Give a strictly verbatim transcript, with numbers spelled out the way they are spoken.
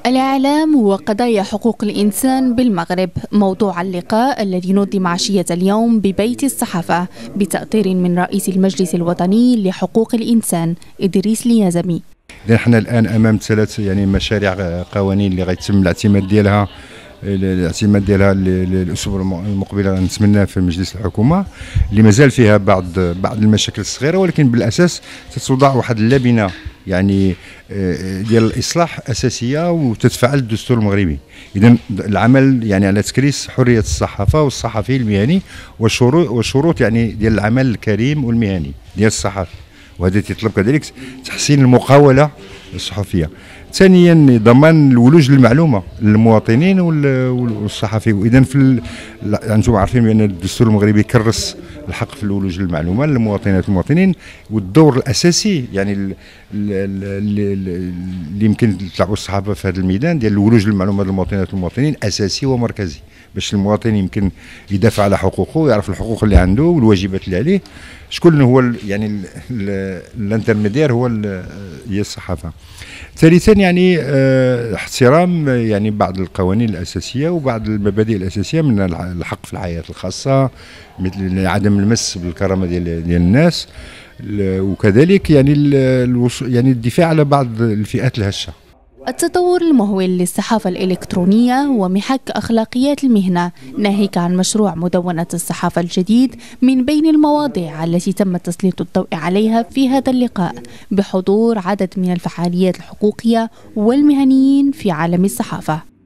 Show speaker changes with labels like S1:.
S1: الإعلام وقضايا حقوق الإنسان بالمغرب موضوع اللقاء الذي نظم عشية اليوم ببيت الصحافة بتأطير من رئيس المجلس الوطني لحقوق الإنسان إدريس اليازمي.
S2: نحن الآن أمام ثلاث يعني مشاريع قوانين اللي غيتم الاعتماد ديالها الاعتماد ديالها الاسبوع المقبل نتمنى في مجلس الحكومه، اللي مازال فيها بعض بعض المشاكل الصغيره، ولكن بالاساس تتوضع واحد اللبنه يعني ديال الاصلاح اساسيه وتتفعل الدستور المغربي. اذا العمل يعني على تكريس حريه الصحافه والصحفي المهني والشروط والشروط يعني ديال العمل الكريم والمهني ديال الصحافي، وهذا يتطلب كذلك تحسين المقاوله الصحفيه. ثانيا ضمان الولوج للمعلومه للمواطنين والصحفي. واذا في انتم عارفين بان الدستور المغربي كرس الحق في الولوج للمعلومه للمواطنات والمواطنين، والدور الاساسي يعني اللي يمكن تلعبوا الصحافه في هذا الميدان ديال الولوج للمعلومه للمواطنات والمواطنين اساسي ومركزي، باش المواطن يمكن يدافع على حقوقه ويعرف الحقوق اللي عنده والواجبات اللي عليه. شكون هو يعني الانترميدير هو هي الصحافه. ثالثا يعني اه احترام يعني بعض القوانين الاساسيه وبعض المبادئ الاساسيه من الحق في الحياه الخاصه، مثل عدم المس بالكرامه ديال ديال الناس، وكذلك يعني يعني الدفاع على بعض الفئات الهشه.
S1: التطور المهول للصحافة الإلكترونية ومحك أخلاقيات المهنة، ناهيك عن مشروع مدونة الصحافة الجديد، من بين المواضيع التي تم تسليط الضوء عليها في هذا اللقاء بحضور عدد من الفعاليات الحقوقية والمهنيين في عالم الصحافة.